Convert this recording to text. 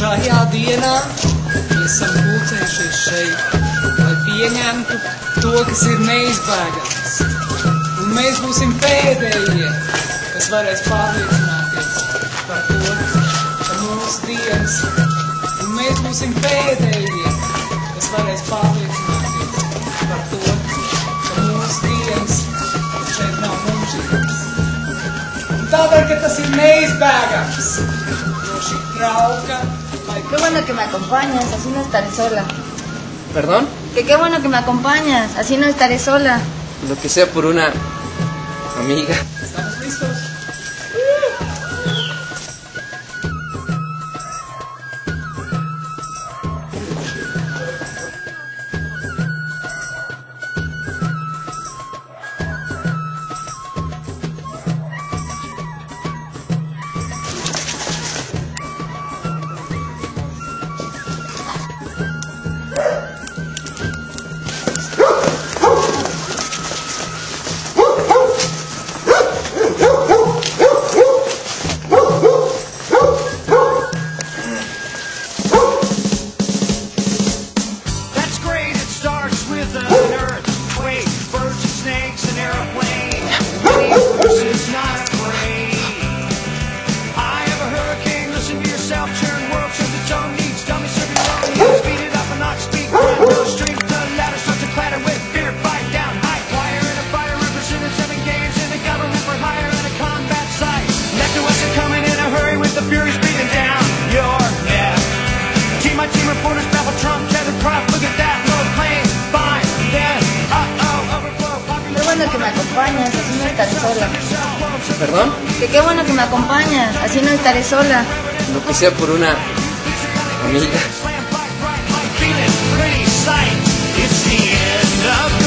šajā dienā esam pulcējušies šeit, lai pieņemtu to, kas ir neizbēgams. Un mēs būsim pēdējie, kas varēs pārliecināties par to, ka mūsu dienas, un mēs būsim pēdējie, kas varēs pārliecināties par to, ka mūsu dienas šeit nav mūžīgas. Un tādēļ, ka tas ir neizbēgams, jo šī trauka... Qué bueno que me acompañas, así no estaré sola. ¿Perdón? Que qué bueno que me acompañas, así no estaré sola. Lo que sea por una amiga. ¿Estamos listos? Que me acompañas, así no estaré sola. ¿Perdón? Que qué bueno que me acompañas, así no estaré sola. Lo que sea por una amiga.